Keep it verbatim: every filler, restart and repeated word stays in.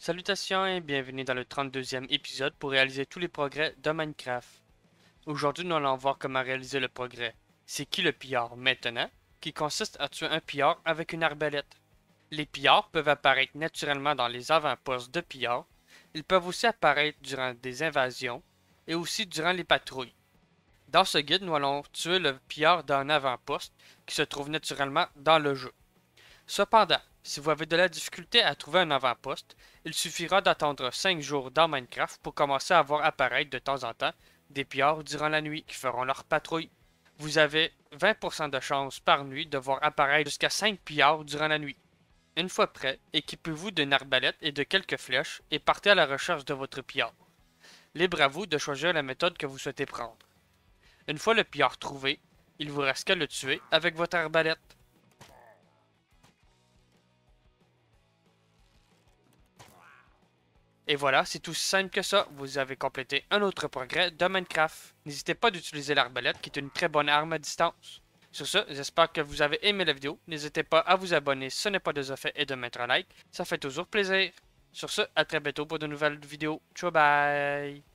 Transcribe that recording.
Salutations et bienvenue dans le trente-deuxième épisode pour réaliser tous les progrès de Minecraft. Aujourd'hui, nous allons voir comment réaliser le progrès C'est qui le pillard maintenant, qui consiste à tuer un pillard avec une arbalète. Les pillards peuvent apparaître naturellement dans les avant-postes de pillards. Ils peuvent aussi apparaître durant des invasions et aussi durant les patrouilles. Dans ce guide, nous allons tuer le pillard d'un avant-poste qui se trouve naturellement dans le jeu. Cependant, si vous avez de la difficulté à trouver un avant-poste, il suffira d'attendre cinq jours dans Minecraft pour commencer à voir apparaître de temps en temps des pillards durant la nuit qui feront leur patrouille. Vous avez vingt pour cent de chance par nuit de voir apparaître jusqu'à cinq pillards durant la nuit. Une fois prêt, équipez-vous d'une arbalète et de quelques flèches et partez à la recherche de votre pillard. Libre à vous de choisir la méthode que vous souhaitez prendre. Une fois le pillard trouvé, il vous reste qu'à le tuer avec votre arbalète. Et voilà, c'est aussi simple que ça, vous avez complété un autre progrès de Minecraft. N'hésitez pas d'utiliser l'arbalète qui est une très bonne arme à distance. Sur ce, j'espère que vous avez aimé la vidéo. N'hésitez pas à vous abonner si ce n'est pas déjà fait et de mettre un like, ça fait toujours plaisir. Sur ce, à très bientôt pour de nouvelles vidéos. Ciao bye!